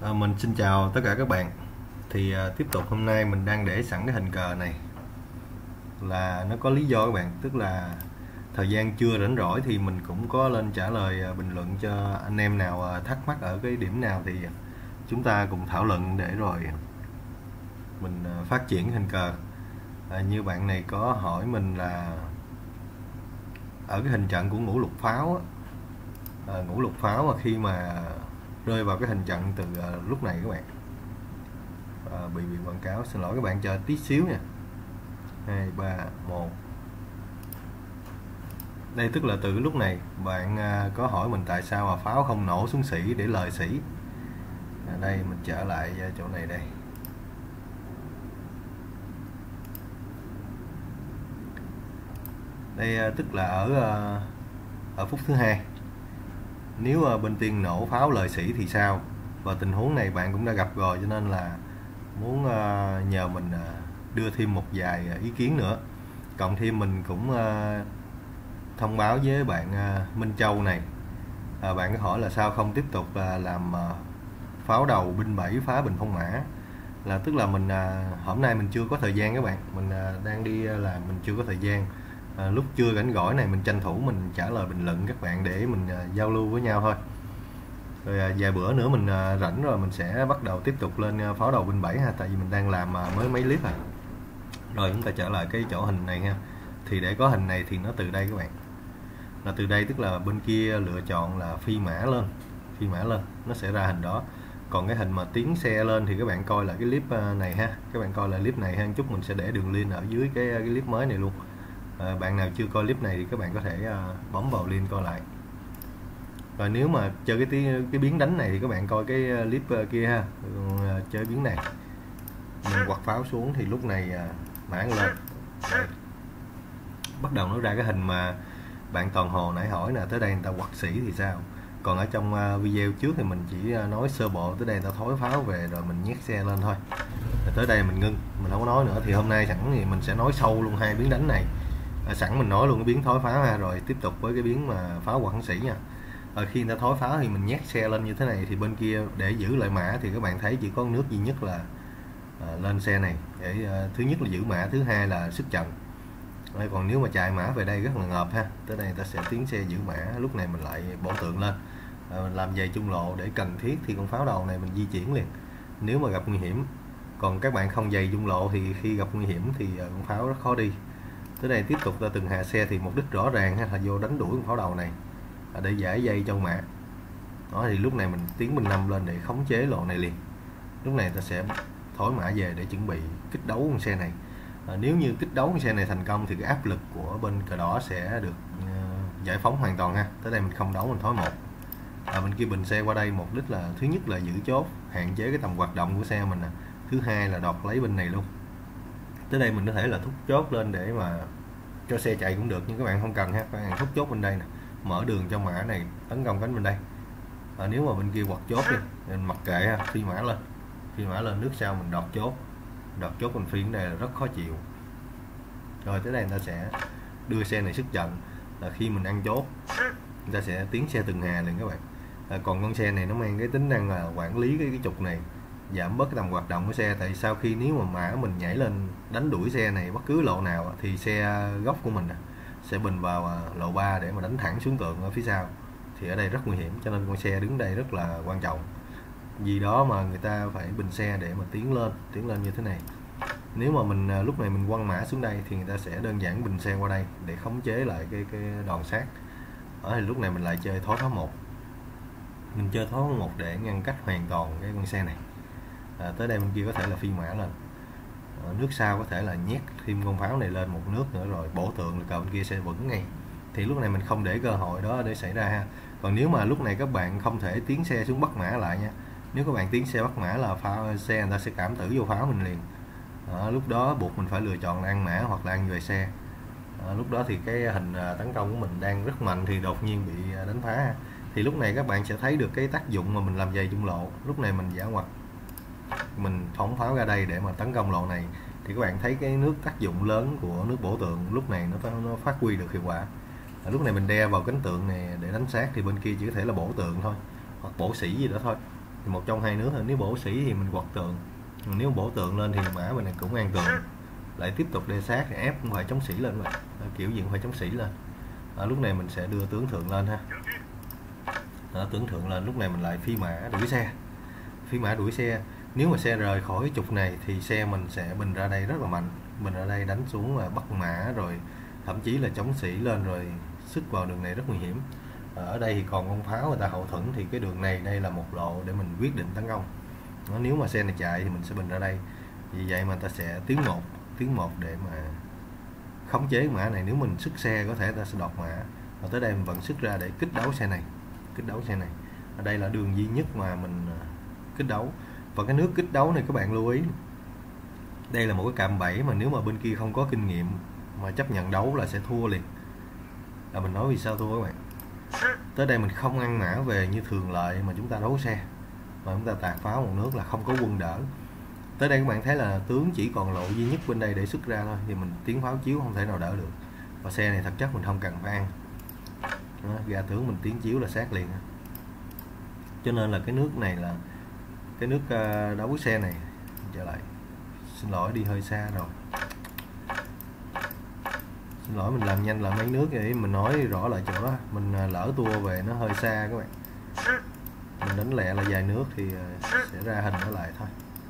Mình xin chào tất cả các bạn. Tiếp tục hôm nay mình đang để sẵn cái hình cờ này là nó có lý do các bạn, tức là thời gian chưa rảnh rỗi thì mình cũng có lên trả lời bình luận cho anh em nào thắc mắc ở cái điểm nào thì chúng ta cùng thảo luận để rồi mình phát triển hình cờ. Như bạn này có hỏi mình là ở cái hình trận của ngũ lục pháo ngũ lục pháo mà khi mà rơi vào cái hình trận từ lúc này các bạn bị quảng cáo, xin lỗi các bạn, chờ tí xíu nha. 2 3 1. Đây tức là từ lúc này bạn có hỏi mình tại sao mà pháo không nổ xuống sĩ để lời sĩ. Đây mình trở lại chỗ này đây. Đây tức là ở phút thứ 2. Nếu bên tiên nổ pháo lời sĩ thì sao? Và tình huống này bạn cũng đã gặp rồi, cho nên là muốn nhờ mình đưa thêm một vài ý kiến nữa. Cộng thêm mình cũng thông báo với bạn Minh Châu này. Bạn có hỏi là sao không tiếp tục làm pháo đầu binh 7 phá bình phong mã. Là tức là mình hôm nay mình chưa có thời gian các bạn. Mình đang đi làm, mình chưa có thời gian. Lúc chưa rảnh rỗi này mình tranh thủ mình trả lời bình luận các bạn để mình giao lưu với nhau thôi. Rồi vài bữa nữa mình rảnh rồi mình sẽ bắt đầu tiếp tục lên pháo đầu binh 7 ha, tại vì mình đang làm mới mấy clip à. Rồi chúng ta trở lại cái chỗ hình này ha. Thì để có hình này thì nó từ đây các bạn. Là từ đây tức là bên kia lựa chọn là phi mã lên. Phi mã lên nó sẽ ra hình đó. Còn cái hình mà tiến xe lên thì các bạn coi lại cái clip này ha. Các bạn coi lại clip này ha, chút mình sẽ để đường link ở dưới cái clip mới này luôn. Bạn nào chưa coi clip này thì các bạn có thể bấm vào link coi lại. Rồi nếu mà chơi cái biến đánh này thì các bạn coi cái clip kia ha. Chơi biến này mình quặt pháo xuống thì lúc này mãn lên. Đây. Bắt đầu nó ra cái hình mà bạn Toàn Hồ nãy hỏi là tới đây người ta quặt sĩ thì sao. Còn ở trong video trước thì mình chỉ nói sơ bộ tới đây người ta thối pháo về rồi mình nhét xe lên thôi. Rồi tới đây mình ngưng, mình không có nói nữa. Thì hôm nay sẵn thì mình sẽ nói sâu luôn hai biến đánh này. Sẵn mình nói luôn cái biến thối pháo ha, rồi tiếp tục với cái biến mà pháo quặt sĩ nha. Khi người ta thối pháo thì mình nhét xe lên như thế này, thì bên kia để giữ lại mã thì các bạn thấy chỉ có nước duy nhất là lên xe này để thứ nhất là giữ mã, thứ hai là sức trận. Còn nếu mà chạy mã về đây rất là ngợp ha. Tới đây người ta sẽ tiến xe giữ mã, lúc này mình lại bổ tượng lên, mình làm giày trung lộ để cần thiết thì con pháo đầu này mình di chuyển liền nếu mà gặp nguy hiểm. Còn các bạn không giày trung lộ thì khi gặp nguy hiểm thì con pháo rất khó đi. Tới đây tiếp tục ra từng hạ xe thì mục đích rõ ràng ha, là vô đánh đuổi con pháo đầu này để giải dây trong mã. Đó thì lúc này mình tiến binh 5 lên để khống chế lộ này liền. Lúc này ta sẽ thổi mã về để chuẩn bị kích đấu con xe này. Nếu như kích đấu con xe này thành công thì cái áp lực của bên cờ đỏ sẽ được giải phóng hoàn toàn ha. Tới đây mình không đấu, mình thối 1. Bên kia bình xe qua đây, mục đích là thứ nhất là giữ chốt, hạn chế cái tầm hoạt động của xe mình nè. Thứ hai là đoạt lấy bên này luôn. Tới đây mình có thể là thúc chốt lên để mà cho xe chạy cũng được, nhưng các bạn không cần ha. Các bạn thúc chốt bên đây nè, mở đường cho mã này tấn công cánh bên đây. Nếu mà bên kia quật chốt đi mình mặc kệ ha, phi mã lên. Phi mã lên nước sau mình đọt chốt. Đọt chốt bên phi này là rất khó chịu. Rồi tới đây người ta sẽ đưa xe này sức trận, là khi mình ăn chốt người ta sẽ tiến xe từng hà liền các bạn. Còn con xe này nó mang cái tính năng là quản lý cái trục này, giảm bớt cái tầm hoạt động của xe. Tại sau khi nếu mà mã mình nhảy lên đánh đuổi xe này bất cứ lộ nào thì xe gốc của mình sẽ bình vào lộ 3 để mà đánh thẳng xuống tường ở phía sau. Thì ở đây rất nguy hiểm, cho nên con xe đứng đây rất là quan trọng. Vì đó mà người ta phải bình xe để mà tiến lên như thế này. Nếu mà mình lúc này mình quăng mã xuống đây thì người ta sẽ đơn giản bình xe qua đây để khống chế lại cái đòn sát. Ở thì lúc này mình lại chơi thối pháo 1. Mình chơi thối pháo 1 để ngăn cách hoàn toàn cái con xe này. Tới đây bên kia có thể là phi mã lên. Nước sau có thể là nhét thêm con pháo này lên một nước nữa rồi bổ tượng là cờ bên kia sẽ vững ngay. Thì lúc này mình không để cơ hội đó để xảy ra ha. Còn nếu mà lúc này các bạn không thể tiến xe xuống bắt mã lại nha. Nếu các bạn tiến xe bắt mã là pháo xe người ta sẽ cảm tử vô pháo mình liền. Lúc đó buộc mình phải lựa chọn là ăn mã hoặc là ăn về xe. Lúc đó thì cái hình tấn công của mình đang rất mạnh thì đột nhiên bị đánh phá. Thì lúc này các bạn sẽ thấy được cái tác dụng mà mình làm giày trung lộ. Lúc này mình giả ngoặt, mình phóng pháo ra đây để mà tấn công lộ này thì các bạn thấy cái nước tác dụng lớn của nước bổ tượng lúc này nó phát huy được hiệu quả. Lúc này mình đe vào cánh tượng này để đánh sát thì bên kia chỉ có thể là bổ tượng thôi hoặc bổ sĩ gì đó thôi. thì một trong hai nước thôi. Nếu bổ sĩ thì mình quật tượng, nếu bổ tượng lên thì mã mình cũng an tượng, lại tiếp tục đê sát thì ép cũng phải chống sĩ lên vậy, kiểu gì cũng phải chống sĩ lên. Lúc này mình sẽ đưa tướng thượng lên ha. Tướng thượng lên, lúc này mình lại phi mã đuổi xe. Phi mã đuổi xe, nếu mà xe rời khỏi cái trục này thì xe mình sẽ bình ra đây rất là mạnh, mình ở đây đánh xuống là bắt mã rồi thậm chí là chống sĩ lên rồi sức vào đường này rất nguy hiểm. Ở đây thì còn con pháo người ta hậu thuẫn thì cái đường này đây là một lộ để mình quyết định tấn công. Nếu mà xe này chạy thì mình sẽ bình ra đây, vì vậy mà ta sẽ tiến một để mà khống chế mã này. Nếu mình sức xe có thể ta sẽ đọt mã, và tới đây mình vận sức ra để kích đấu xe này. Ở đây là đường duy nhất mà mình kích đấu. Và cái nước kích đấu này các bạn lưu ý, đây là một cái cạm bẫy mà nếu mà bên kia không có kinh nghiệm mà chấp nhận đấu là sẽ thua liền. Là mình nói vì sao thua các bạn. Tới đây mình không ăn mã về như thường lệ mà chúng ta đấu xe, mà chúng ta tạt pháo một nước là không có quân đỡ. Tới đây các bạn thấy là tướng chỉ còn lộ duy nhất bên đây để xuất ra thôi, thì mình tiến pháo chiếu không thể nào đỡ được. Và xe này thật chất mình không cần phải ăn. Ra tướng mình tiến chiếu là sát liền. Cho nên là cái nước này là cái nước đấu xe này. Trở lại, xin lỗi đi hơi xa rồi, xin lỗi mình làm nhanh lại mấy nước để mình nói rõ lại chỗ đó. Mình lỡ tua về nó hơi xa các bạn, mình đánh lẹ là vài nước thì sẽ ra hình nó lại thôi.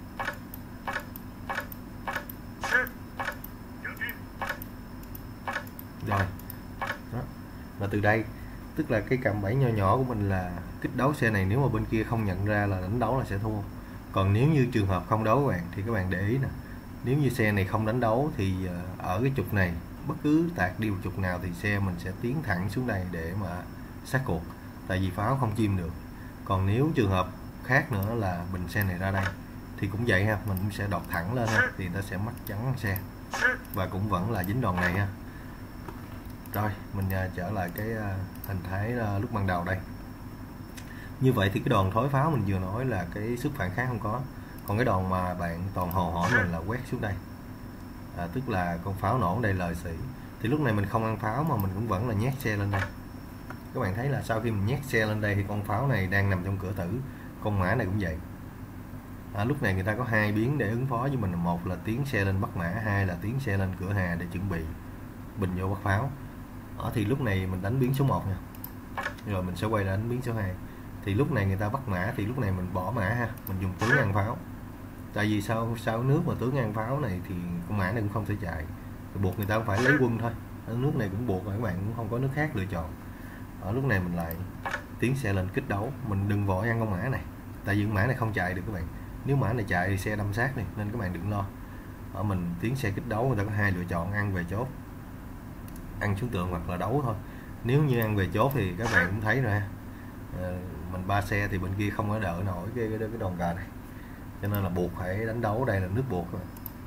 Rồi đó. Và từ đây tức là cái cạm bẫy nho nhỏ của mình là kích đấu xe này, nếu mà bên kia không nhận ra là đánh đấu là sẽ thua. Còn nếu như trường hợp không đấu các bạn thì các bạn để ý nè, nếu như xe này không đánh đấu thì ở cái trục này bất cứ tạt đi một trục nào thì xe mình sẽ tiến thẳng xuống đây để mà sát cuộc, tại vì pháo không chim được. Còn nếu trường hợp khác nữa là bình xe này ra đây thì cũng vậy ha, mình cũng sẽ đọt thẳng lên ha, thì ta sẽ mắc chắn xe và cũng vẫn là dính đòn này ha. Rồi mình trở lại cái hình thái lúc ban đầu đây. Như vậy thì cái đòn thối pháo mình vừa nói là cái sức phản kháng không có. Còn cái đòn mà bạn toàn hồ hỏi mình là quét xuống đây, tức là con pháo nổ đây lời sĩ, thì lúc này mình không ăn pháo mà mình cũng vẫn là nhét xe lên đây. Các bạn thấy là sau khi mình nhét xe lên đây thì con pháo này đang nằm trong cửa tử, con mã này cũng vậy. Lúc này người ta có hai biến để ứng phó với mình, một là tiến xe lên bắt mã, hai là tiến xe lên cửa hà để chuẩn bị bình vô bắt pháo. Thì lúc này mình đánh biến số 1 nha, rồi mình sẽ quay lại đánh biến số 2. Thì lúc này người ta bắt mã thì lúc này mình bỏ mã ha, mình dùng tướng ăn pháo. Tại vì sau nước mà tướng ăn pháo này thì con mã này cũng không thể chạy, thì buộc người ta phải lấy quân thôi. Ở nước này cũng buộc rồi, các bạn cũng không có nước khác lựa chọn. Ở lúc này mình lại tiến xe lên kích đấu, mình đừng vội ăn con mã này, tại vì con mã này không chạy được các bạn. Nếu mã này chạy thì xe đâm sát này, nên các bạn đừng lo. Mình tiến xe kích đấu, người ta có hai lựa chọn, ăn về chốt, ăn xuống tượng hoặc là đấu thôi. Nếu như ăn về chốt thì các bạn cũng thấy rồi ha, mình 3 xe thì bên kia không có đỡ nổi cái đòn gà này, cho nên là buộc phải đánh đấu. Đây là nước buộc rồi.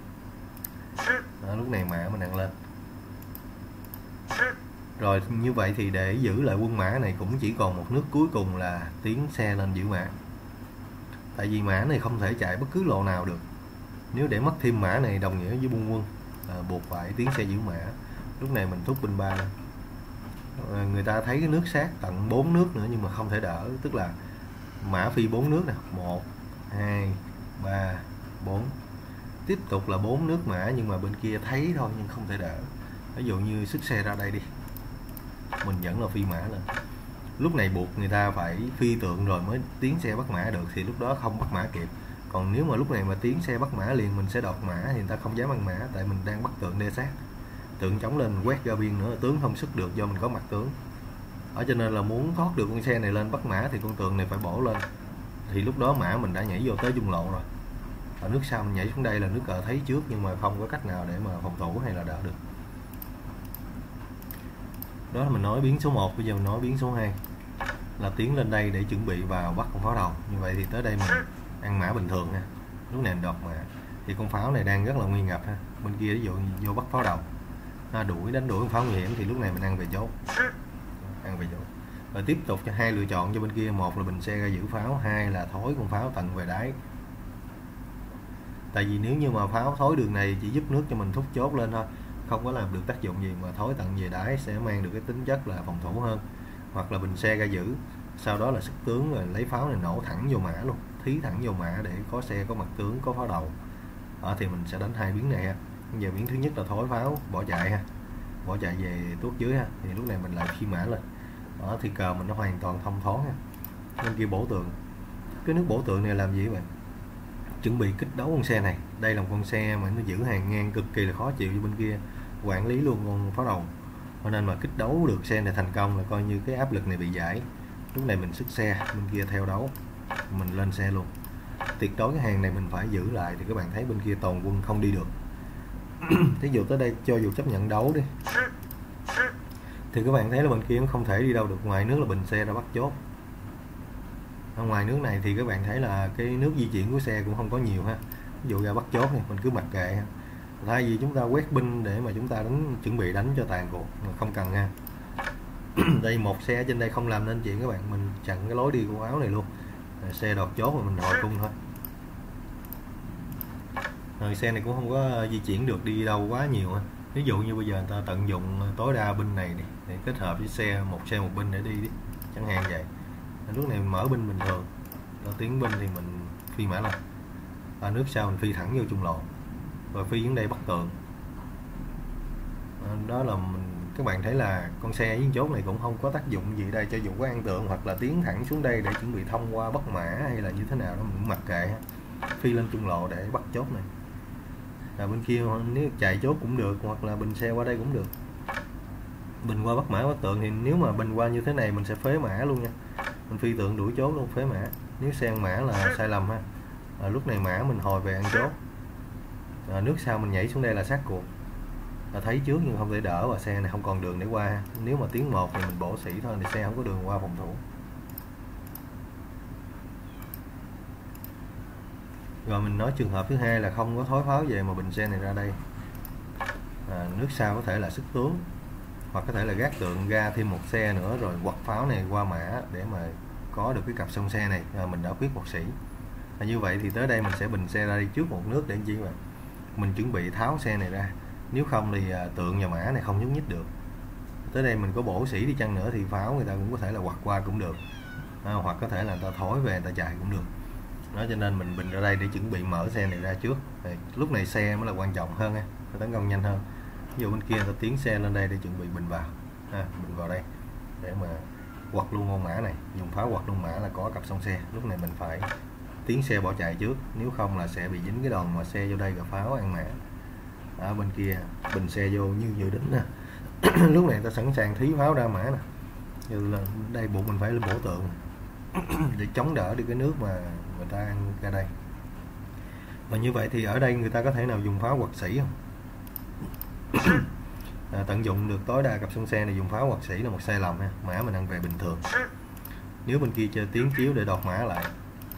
Lúc này mã mình ăn lên. Rồi như vậy thì để giữ lại quân mã này cũng chỉ còn một nước cuối cùng là tiến xe lên giữ mã. Tại vì mã này không thể chạy bất cứ lộ nào được, nếu để mất thêm mã này đồng nghĩa với buông quân, buộc phải tiến xe giữ mã. Lúc này mình thúc binh 3 lên. Người ta thấy cái nước sát tận 4 nước nữa nhưng mà không thể đỡ, tức là mã phi 4 nước nè, 1 2 3 4, tiếp tục là 4 nước mã nhưng mà bên kia thấy thôi nhưng không thể đỡ. Ví dụ như sức xe ra đây đi, mình vẫn là phi mã lên. Lúc này buộc người ta phải phi tượng rồi mới tiến xe bắt mã được, thì lúc đó không bắt mã kịp. Còn nếu mà lúc này mà tiến xe bắt mã liền mình sẽ đọt mã thì người ta không dám ăn mã, tại mình đang bắt tượng đê sát, tượng chống lên quét ra biên nữa, tướng không sức được do mình có mặt tướng. Cho nên là muốn thoát được con xe này lên bắt mã thì con tượng này phải bổ lên, thì lúc đó mã mình đã nhảy vô tới dung lộ rồi. Ở nước sau mình nhảy xuống đây là nước cờ thấy trước nhưng mà không có cách nào để mà phòng thủ hay là đỡ được. Đó là mình nói biến số 1, bây giờ mình nói biến số 2 là tiến lên đây để chuẩn bị vào bắt con pháo đầu. Như vậy thì tới đây mình ăn mã bình thường nha, lúc này mình đọt mã thì con pháo này đang rất là nguy ngập ha. Bên kia ví dụ vô bắt pháo đầu, đánh đuổi con pháo nguy hiểm thì lúc này mình ăn về chốt, và tiếp tục cho hai lựa chọn cho bên kia, một là bình xe ra giữ pháo, hai là thối con pháo tận về đáy. Tại vì nếu như mà pháo thối đường này chỉ giúp nước cho mình thúc chốt lên thôi, không có làm được tác dụng gì, mà thối tận về đáy sẽ mang được cái tính chất là phòng thủ hơn. Hoặc là bình xe ra giữ, sau đó là sức tướng, rồi lấy pháo này nổ thẳng vô mã luôn, thí thẳng vô mã để có xe, có mặt tướng, có pháo đầu. Thì mình sẽ đánh hai biến này ha. Giờ biến thứ nhất là thối pháo bỏ chạy ha, bỏ chạy về tuốt dưới ha, thì lúc này mình lại phi mã lên. Thì cờ mình nó hoàn toàn thông thoáng ha. Bên kia bổ tượng, cái nước bổ tượng này làm gì vậy? Chuẩn bị kích đấu con xe này. Đây là một con xe mà nó giữ hàng ngang cực kỳ là khó chịu với bên kia, quản lý luôn con pháo đầu, cho nên mà kích đấu được xe này thành công là coi như cái áp lực này bị giải. Lúc này mình xuất xe, bên kia theo đấu, mình lên xe luôn. Tuyệt đối cái hàng này mình phải giữ lại, thì các bạn thấy bên kia toàn quân không đi được. Thí dụ tới đây cho dù chấp nhận đấu đi, thì các bạn thấy là bên kia nó không thể đi đâu được, ngoài nước là bình xe ra bắt chốt. Ở ngoài nước này thì các bạn thấy là cái nước di chuyển của xe cũng không có nhiều ha. Ví dụ ra bắt chốt này mình cứ mặc kệ ha. Thay vì chúng ta quét binh để mà chúng ta chuẩn bị đánh cho tàn cuộc, không cần ha. Đây một xe trên đây không làm nên chuyện các bạn, mình chặn cái lối đi của áo này luôn. Xe đọt chốt mà mình hồi cung thôi. Rồi xe này cũng không có di chuyển được đi đâu quá nhiều ha. Ví dụ như bây giờ người ta tận dụng tối đa binh này để kết hợp với xe một binh để đi chẳng hạn vậy. Lúc này mình mở binh bình thường, tiến binh thì mình phi mã lên, nước sau mình phi thẳng vô trung lộ, rồi phi đến đây bắt tượng. Đó là các bạn thấy là con xe với chốt này cũng không có tác dụng gì đây, cho dù có ăn tượng hoặc là tiến thẳng xuống đây để chuẩn bị thông qua bắt mã hay là như thế nào đó mình mặc kệ, phi lên trung lộ để bắt chốt này. Bên kia nếu chạy chốt cũng được, hoặc là bình xe qua đây cũng được. Bình qua bắt mã bắt tượng thì nếu mà bình qua như thế này mình sẽ phế mã luôn nha, mình phi tượng đuổi chốt luôn, phế mã. Nếu xe ăn mã là sai lầm ha. Lúc này mã mình hồi về ăn chốt, nước sau mình nhảy xuống đây là sát cuộc, thấy trước nhưng không thể đỡ, và xe này không còn đường để qua. Nếu mà tiến một thì mình bổ sĩ thôi, thì xe không có đường qua phòng thủ. Rồi mình nói trường hợp thứ hai là không có thối pháo về mà bình xe này ra đây. Nước sau có thể là sức tướng, hoặc có thể là gác tượng ra thêm một xe nữa rồi quật pháo này qua mã để mà có được cái cặp song xe này. Mình đã khuyết một sĩ. Như vậy thì tới đây mình sẽ bình xe ra đi trước một nước để chi vậy? Mình chuẩn bị tháo xe này ra, nếu không thì tượng và mã này không nhúc nhích được. Tới đây mình có bổ sĩ đi chăng nữa thì pháo người ta cũng có thể là quật qua cũng được, hoặc có thể là người ta thối về người ta chạy cũng được. Cho nên mình bình ra đây để chuẩn bị mở xe này ra trước. Lúc này xe mới là quan trọng hơn, tấn công nhanh hơn. Ví dụ bên kia ta tiến xe lên đây để chuẩn bị bình vào, bình vào đây để mà quật luôn con mã này, dùng pháo quật luôn mã là có cặp song xe. Lúc này mình phải tiến xe bỏ chạy trước, nếu không là sẽ bị dính cái đòn mà xe vô đây gặp pháo ăn mã. Bên kia bình xe vô như dự định nè. Lúc này ta sẵn sàng thí pháo ra mã nè, như là đây buộc mình phải lên bổ tượng để chống đỡ được cái nước mà người ta ăn ra đây. Và như vậy thì ở đây người ta có thể nào dùng pháo quật sĩ không? Tận dụng được tối đa cặp song xe này dùng pháo quật sĩ là một sai lầm ha. Mã mình ăn về bình thường. Nếu bên kia chơi tiến chiếu để đọt mã lại,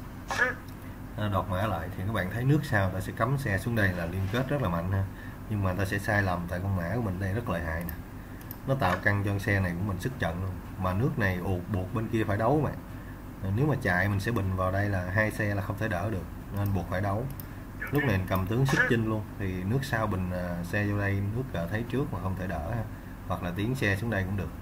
thì các bạn thấy nước sau ta sẽ cắm xe xuống đây là liên kết rất là mạnh ha. Nhưng mà ta sẽ sai lầm tại con mã của mình đây rất lợi hại nè, nó tạo căng cho con xe này của mình sức trận luôn. Mà nước này buộc bên kia phải đấu mà. Nếu mà chạy mình sẽ bình vào đây là hai xe là không thể đỡ được, nên buộc phải đấu. Lúc này mình cầm tướng xích chinh luôn, thì nước sau bình xe vô đây, nước thấy trước mà không thể đỡ ha. Hoặc là tiến xe xuống đây cũng được.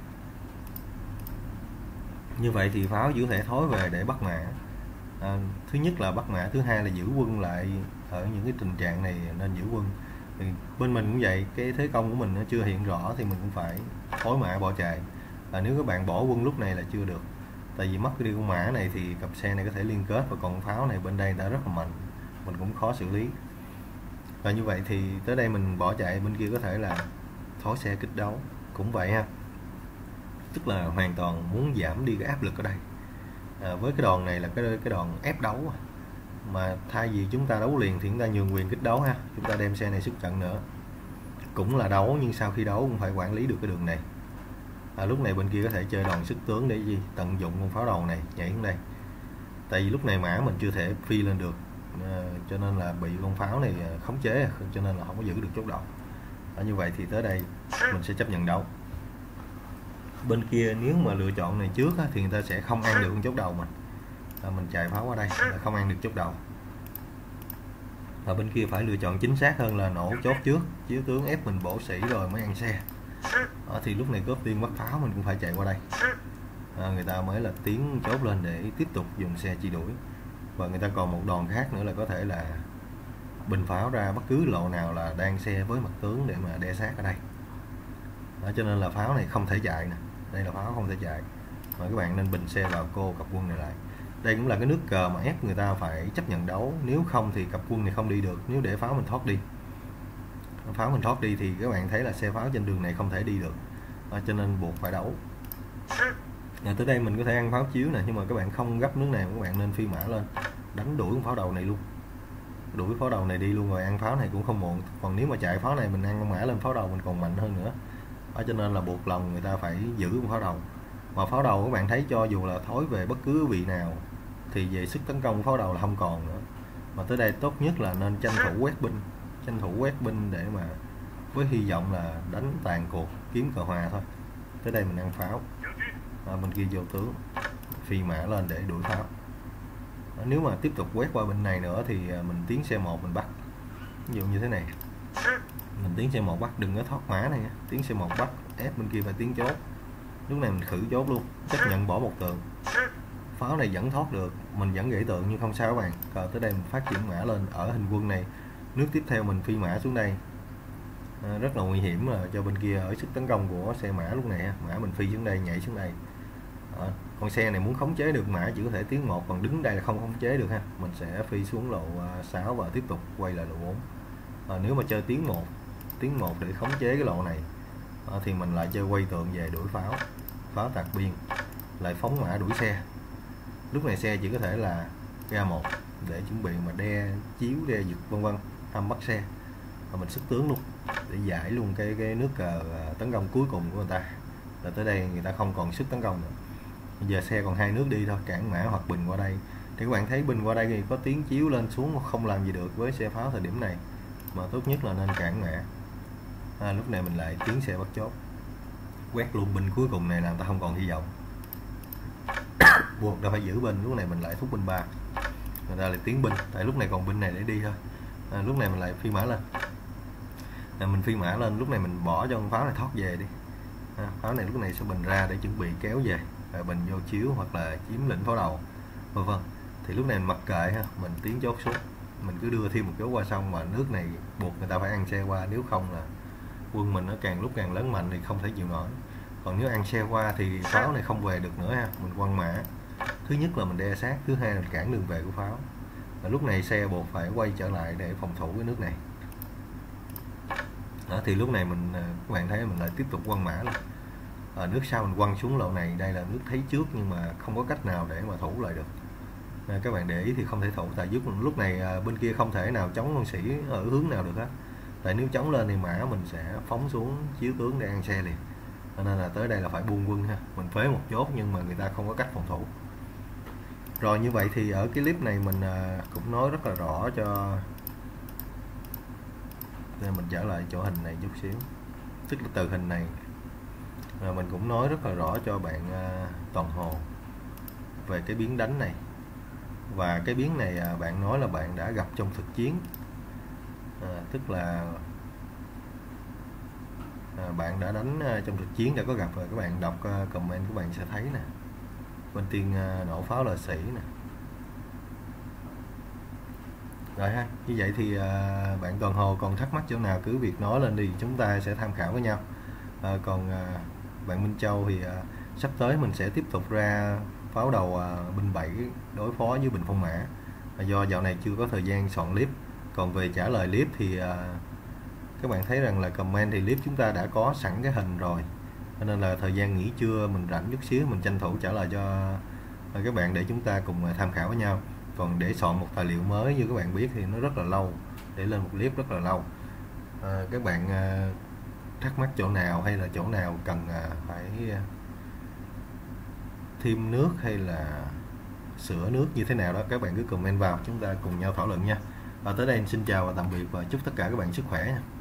Như vậy thì pháo giữ thể thối về để bắt mã. Thứ nhất là bắt mã, thứ hai là giữ quân lại ở những cái tình trạng này nên giữ quân. Thì bên mình cũng vậy, cái thế công của mình nó chưa hiện rõ thì mình cũng phải thối mã bỏ chạy. Nếu các bạn bỏ quân lúc này là chưa được, tại vì mất đi con mã này thì cặp xe này có thể liên kết, và còn pháo này bên đây đã rất là mạnh, mình cũng khó xử lý. Và như vậy thì tới đây mình bỏ chạy, bên kia có thể là thối xe kích đấu cũng vậy ha. Tức là hoàn toàn muốn giảm đi cái áp lực ở đây. Với cái đòn này là cái đòn ép đấu, mà thay vì chúng ta đấu liền thì chúng ta nhường quyền kích đấu ha. Chúng ta đem xe này xuất trận nữa cũng là đấu, nhưng sau khi đấu cũng phải quản lý được cái đường này. Lúc này bên kia có thể chơi đòn sức tướng để gì tận dụng con pháo đầu này nhảy xuống đây. Tại vì lúc này mã mình chưa thể phi lên được, cho nên là bị con pháo này khống chế, cho nên là không có giữ được chốt đầu. Như vậy thì tới đây mình sẽ chấp nhận đấu. Bên kia nếu mà lựa chọn này trước thì người ta sẽ không ăn được con chốt đầu mình chạy pháo qua đây không ăn được chốt đầu. Và bên kia phải lựa chọn chính xác hơn là nổ chốt trước, chiếu tướng ép mình bổ sĩ rồi mới ăn xe. Thì lúc này cướp tiên bắt pháo mình cũng phải chạy qua đây. người ta mới là tiến chốt lên để tiếp tục dùng xe truy đuổi. Và người ta còn một đòn khác nữa là có thể là bình pháo ra bất cứ lộ nào là đang xe với mặt tướng để mà đe sát ở đây. Đó, cho nên là pháo này không thể chạy nè, đây là pháo không thể chạy, mà các bạn nên bình xe vào cô cặp quân này lại. Đây cũng là cái nước cờ mà ép người ta phải chấp nhận đấu, nếu không thì cặp quân này không đi được. Nếu để pháo mình thoát đi, thì các bạn thấy là xe pháo trên đường này không thể đi được. Đó, cho nên buộc phải đấu. Tới đây mình có thể ăn pháo chiếu nè, nhưng mà các bạn không gấp nước này, các bạn nên phi mã lên đánh đuổi con pháo đầu này luôn, đuổi pháo đầu này đi luôn, rồi ăn pháo này cũng không muộn. Còn nếu mà chạy pháo này mình ăn con mã lên pháo đầu mình còn mạnh hơn nữa. Đó, cho nên là buộc lòng người ta phải giữ con pháo đầu. Mà pháo đầu các bạn thấy cho dù là thối về bất cứ vị nào thì về sức tấn công pháo đầu là không còn nữa. Mà tới đây tốt nhất là nên tranh thủ quét binh để mà với hy vọng là đánh tàn cuộc kiếm cờ hòa thôi. Tới đây mình ăn pháo, bên kia vô tướng phi mã lên để đuổi pháo. Nếu mà tiếp tục quét qua bên này nữa thì mình tiến xe 1 mình bắt, ví dụ như thế này, mình tiến xe 1 bắt, đừng có thoát mã này nha. Tiến xe 1 bắt ép bên kia phải tiến chốt. Lúc này mình khử chốt luôn, chấp nhận bỏ một tượng. Pháo này vẫn thoát được, mình vẫn gãy tượng nhưng không sao các bạn. Rồi tới đây mình phát triển mã lên ở hình quân này. Nước tiếp theo mình phi mã xuống đây, rất là nguy hiểm là cho bên kia ở sức tấn công của xe mã lúc này. Mã mình phi xuống đây, nhảy xuống đây. Con xe này muốn khống chế được mã chỉ có thể tiến 1, còn đứng đây là không khống chế được ha. Mình sẽ phi xuống lộ 6 và tiếp tục quay lại lộ 4. Nếu mà chơi tiến 1 để khống chế cái lộ này thì mình lại chơi quay tượng về đuổi pháo tạc biên, lại phóng mã đuổi xe. Lúc này xe chỉ có thể là ra 1 để chuẩn bị mà đe chiếu, đe giật vân vân, hâm bắt xe. Và mình xuất tướng luôn để giải luôn cái nước cờ tấn công cuối cùng của người ta. Là tới đây người ta không còn sức tấn công nữa. Bây giờ xe còn 2 nước đi thôi, cản mã hoặc bình qua đây. Thì các bạn thấy bình qua đây thì có tiếng chiếu lên xuống không làm gì được với xe pháo thời điểm này, mà tốt nhất là nên cản mã. Lúc này mình lại tiến xe bắt chốt, quét luôn binh cuối cùng này làm ta không còn hy vọng, buộc ta phải giữ binh. Lúc này mình lại thúc binh 3, người ta lại tiến binh, tại lúc này còn binh này để đi thôi. Lúc này mình lại phi mã lên, lúc này mình bỏ cho con pháo này thoát về đi. Pháo này lúc này sẽ bình ra để chuẩn bị kéo về, bình vô chiếu hoặc là chiếm lĩnh pháo đầu vân vân. Thì lúc này mình mặc kệ ha, mình tiến chốt xuống, mình cứ đưa thêm một chốt qua sông, mà nước này buộc người ta phải ăn xe qua, nếu không là quân mình nó càng lúc càng lớn mạnh thì không thể chịu nổi. Còn nếu ăn xe qua thì pháo này không về được nữa ha. Mình quăng mã, thứ nhất là mình đe sát, thứ hai là cản đường về của pháo. Và lúc này xe buộc phải quay trở lại để phòng thủ cái nước này. Đó, thì lúc này mình các bạn thấy mình lại tiếp tục quăng mã luôn. Nước sau mình quăng xuống lộ này, đây là nước thấy trước nhưng mà không có cách nào để mà thủ lại được. Các bạn để ý thì không thể thủ, tại lúc này bên kia không thể nào chống con sĩ ở hướng nào được hết. Tại nếu chống lên thì mã mình sẽ phóng xuống chiếu tướng để ăn xe liền. Cho nên là tới đây là phải buông quân ha. Mình phế một chốt nhưng mà người ta không có cách phòng thủ. Rồi như vậy thì ở cái clip này mình cũng nói rất là rõ cho, nên mình trở lại chỗ hình này chút xíu, tức là từ hình này mình cũng nói rất là rõ cho bạn toàn hồ về cái biến đánh này. Và cái biến này bạn nói là bạn đã gặp trong thực chiến, tức là bạn đã đánh trong thực chiến, đã có gặp rồi. Các bạn đọc comment các bạn sẽ thấy nè, bên tiên nổ pháo là sĩ nè. Rồi ha, như vậy thì bạn toàn hồ còn thắc mắc chỗ nào cứ việc nói lên đi, chúng ta sẽ tham khảo với nhau. Còn bạn Minh Châu thì sắp tới mình sẽ tiếp tục ra pháo đầu binh 7 đối phó với bình phong mã, do dạo này chưa có thời gian soạn clip. Còn về trả lời clip thì các bạn thấy rằng là comment thì clip chúng ta đã có sẵn cái hình rồi, cho nên là thời gian nghỉ trưa mình rảnh chút xíu mình tranh thủ trả lời cho các bạn để chúng ta cùng tham khảo với nhau. Còn để soạn một tài liệu mới như các bạn biết thì nó rất là lâu, để lên một clip rất là lâu. Các bạn thắc mắc chỗ nào hay là chỗ nào cần phải thêm nước hay là sửa nước như thế nào đó, các bạn cứ comment vào, chúng ta cùng nhau thảo luận nha. Và tới đây xin chào và tạm biệt và chúc tất cả các bạn sức khỏe nha.